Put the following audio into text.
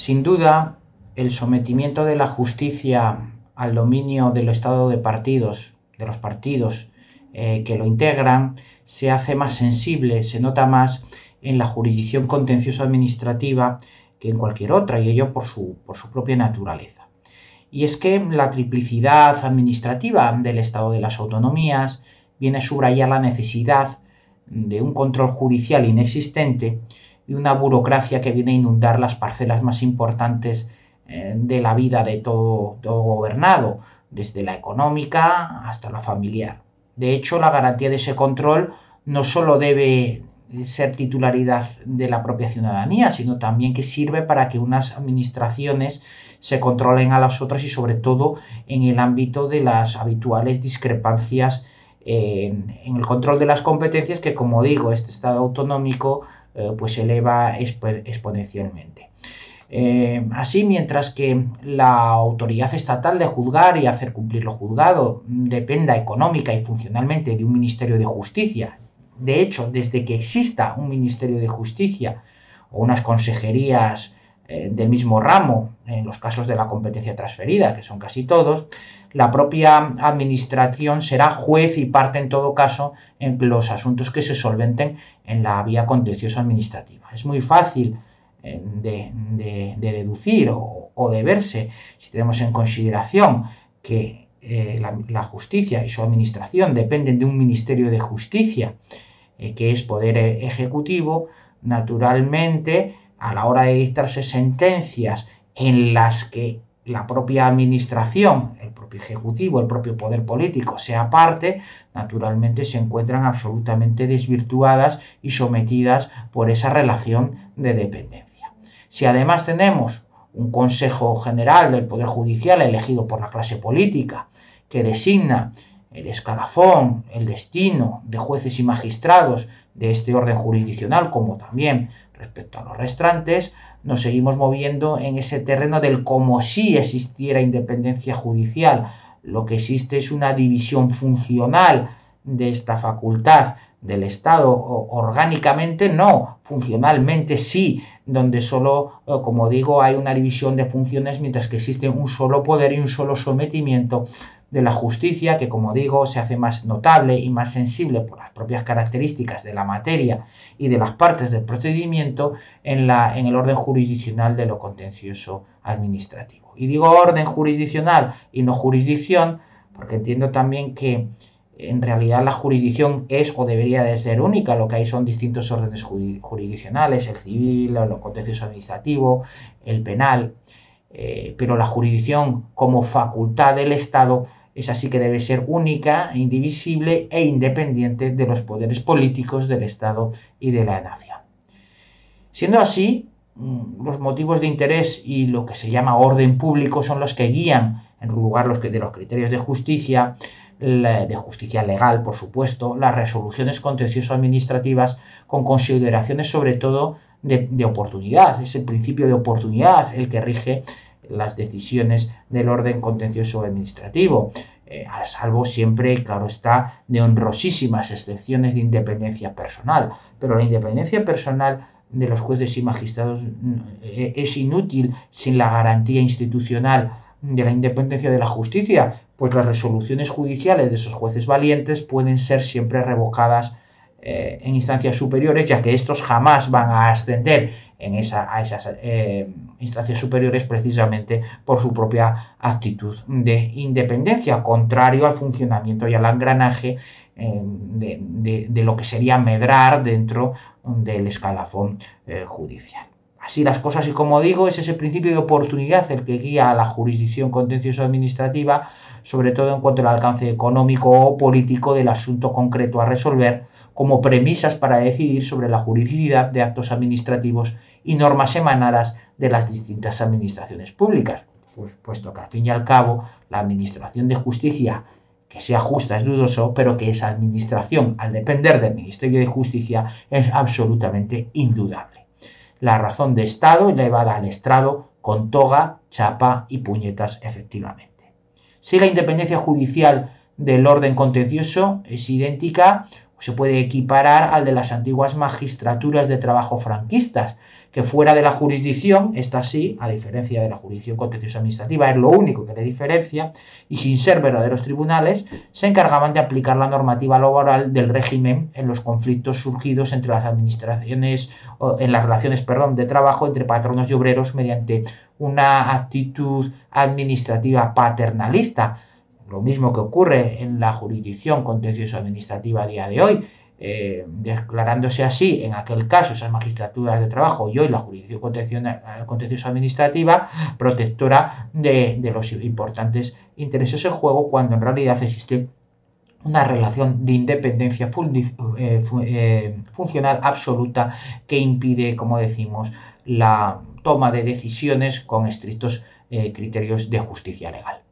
Sin duda, el sometimiento de la justicia al dominio del estado de partidos, de los partidos que lo integran, se hace más sensible, se nota más en la jurisdicción contencioso administrativa que en cualquier otra, y ello por su propia naturaleza. Y es que la triplicidad administrativa del Estado de las Autonomías viene a subrayar la necesidad de un control judicial inexistente y una burocracia que viene a inundar las parcelas más importantes de la vida de todo gobernado, desde la económica hasta la familiar. De hecho, la garantía de ese control no solo debe ser titularidad de la propia ciudadanía, sino también que sirve para que unas administraciones se controlen a las otras y sobre todo en el ámbito de las habituales discrepancias en el control de las competencias que, como digo, este Estado autonómico pues eleva exponencialmente. Así, mientras que la autoridad estatal de juzgar y hacer cumplir lo juzgado dependa económica y funcionalmente de un Ministerio de Justicia. De hecho, desde que exista un Ministerio de Justicia o unas consejerías del mismo ramo, en los casos de la competencia transferida, que son casi todos, la propia administración será juez y parte en todo caso en los asuntos que se solventen en la vía contencioso administrativa. Es muy fácil de deducir o de verse, si tenemos en consideración que la justicia y su administración dependen de un Ministerio de Justicia, que es poder ejecutivo. Naturalmente, a la hora de dictarse sentencias en las que la propia administración, el propio ejecutivo, el propio poder político sea parte, naturalmente se encuentran absolutamente desvirtuadas y sometidas por esa relación de dependencia. Si además tenemos un Consejo General del Poder Judicial elegido por la clase política, que designa el escalafón, el destino de jueces y magistrados de este orden jurisdiccional, como también respecto a los restantes, nos seguimos moviendo en ese terreno del como si existiera independencia judicial. Lo que existe es una división funcional de esta facultad del Estado, orgánicamente no, funcionalmente sí, donde solo, como digo, hay una división de funciones, mientras que existe un solo poder y un solo sometimiento de la justicia, que, como digo, se hace más notable y más sensible por las propias características de la materia y de las partes del procedimiento en el orden jurisdiccional de lo contencioso administrativo. Y digo orden jurisdiccional y no jurisdicción porque entiendo también que en realidad la jurisdicción es o debería de ser única. Lo que hay son distintos órdenes jurisdiccionales, el civil, lo contencioso administrativo, el penal, pero la jurisdicción como facultad del Estado es así que debe ser única, indivisible e independiente de los poderes políticos del Estado y de la nación. Siendo así, los motivos de interés y lo que se llama orden público son los que guían, en lugar de los criterios de justicia legal, por supuesto, las resoluciones contencioso-administrativas con consideraciones sobre todo de oportunidad. Es el principio de oportunidad el que rige las decisiones del orden contencioso administrativo, a salvo siempre, claro está, de honrosísimas excepciones de independencia personal. Pero la independencia personal de los jueces y magistrados es inútil sin la garantía institucional de la independencia de la justicia, pues las resoluciones judiciales de esos jueces valientes pueden ser siempre revocadas en instancias superiores, ya que estos jamás van a ascender a esas instancias superiores precisamente por su propia actitud de independencia, contrario al funcionamiento y al engranaje de lo que sería medrar dentro del escalafón judicial. Así las cosas, y como digo, es ese principio de oportunidad el que guía a la jurisdicción contencioso-administrativa, sobre todo en cuanto al alcance económico o político del asunto concreto a resolver, como premisas para decidir sobre la juridicidad de actos administrativos y normas emanadas de las distintas administraciones públicas, puesto que al fin y al cabo la administración de justicia, que sea justa es dudoso, pero que esa administración, al depender del Ministerio de Justicia, es absolutamente indudable. La razón de Estado elevada al estrado con toga, chapa y puñetas, efectivamente. Si la independencia judicial del orden contencioso es idéntica o se puede equiparar al de las antiguas magistraturas de trabajo franquistas, que fuera de la jurisdicción, esta sí, a diferencia de la jurisdicción contencioso administrativa, es lo único que le diferencia, y sin ser verdaderos tribunales, se encargaban de aplicar la normativa laboral del régimen en los conflictos surgidos entre las administraciones, en las relaciones, perdón, de trabajo entre patronos y obreros mediante una actitud administrativa paternalista. Lo mismo que ocurre en la jurisdicción contencioso administrativa a día de hoy, declarándose así en aquel caso esas magistraturas de trabajo y hoy la jurisdicción contencioso administrativa protectora de los importantes intereses en juego, cuando en realidad existe una relación de independencia funcional absoluta que impide, como decimos, la toma de decisiones con estrictos criterios de justicia legal.